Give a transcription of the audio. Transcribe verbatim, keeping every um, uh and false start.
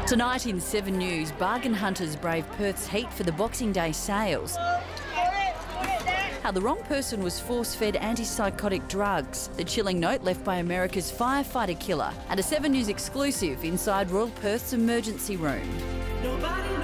Tonight in Seven News, bargain hunters brave Perth's heat for the Boxing Day sales. How the wrong person was force-fed antipsychotic drugs, the chilling note left by America's firefighter killer, and a Seven News exclusive inside Royal Perth's emergency room. Nobody